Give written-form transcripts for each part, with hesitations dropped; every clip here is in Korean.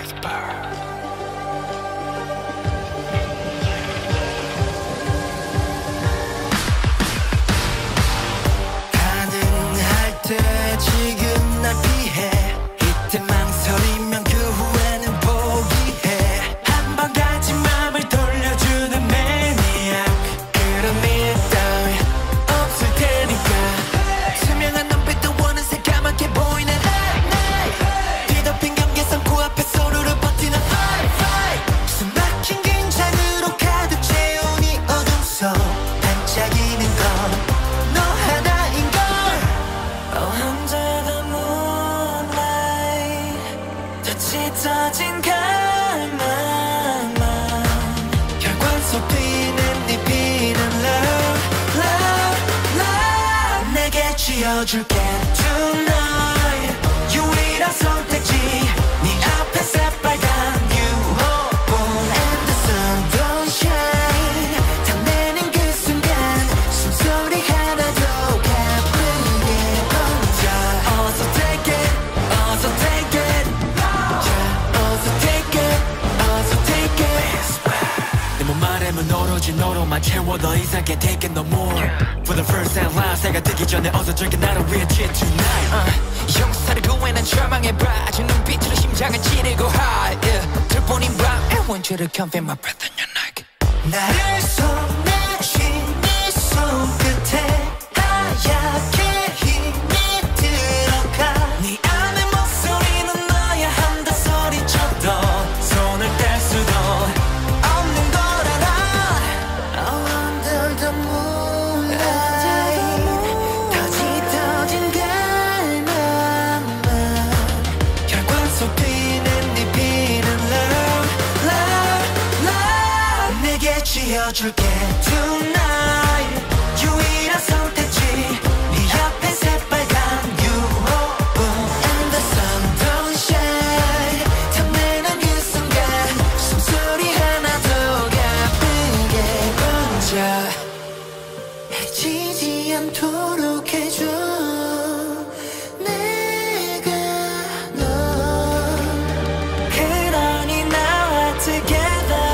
가능할 때 지금 날 피해 이때 망설이면 그 후에는 포기해 한 번 가진 맘을 돌려주는 매니악 그런 일 따위 없을 테니까 투명한 눈빛도 원은 새까맣게 보이는 뒤덮인 경계선 코앞에 서로를 버티는 숨 막힌 긴장으로 가득 채운 이 어둠 속 반짝이는 건 너 하나인걸 Under the moonlight 더 짙어진 갈망만 혈관 속 피는 네 피는 love love love 내게 쥐어줄게 tonight 유일한 선택지 네 앞에 새빨간 유혹본 And the sun don't shine 탐내는 그 순간 숨소리 하나도 가쁘게 번져 어서 take it 어서 take it 어서 take it 어서 take it 내 몸 아래면 오로지 너로만 채워 더 이상 can't take it no more For the first time life 새가 뜨기 전에 어서 즐겨 나를 위해 cheer tonight 형사를 구해낸 절망해봐 저 눈빛으로 심장을 찌르고 high yeah. 들보닌 밤 I want you to confirm my breath in your neck 나를 손내쥔 네 손끝에 하얗게 힘이 들어가 네 안의 목소리는 너야 한다 소리쳐도 손을 뗄 수도 없는 걸 알아 Under the moonlight 더 짙어진 갈망만 혈관 속 피는 네 피는 love love love 내게 쥐어줄게 tonight 유일한 선택지 네 앞에 새빨간 유혹은 And the sun don't shine 탐내는 그 순간 숨소리 하나도 가쁘게 번져 해지지 않도록 해줘 내가 너 그러니 나와 together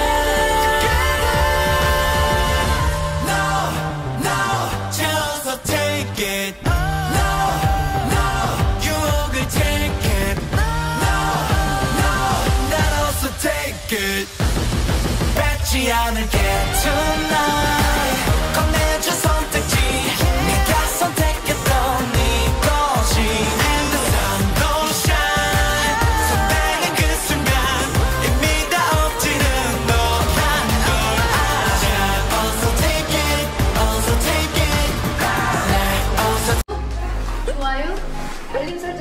No, no just take it No, no 유혹을 take it No, no 난 also take it 뺏지 않을게 tonight 건네준 선택지 내가 선택했던 이것이 And the sun don't shine 손대는 그 순간 이미 다 엎지는 너란 걸 알아 Also take it, also take it 날 also 좋아요, 알림 설정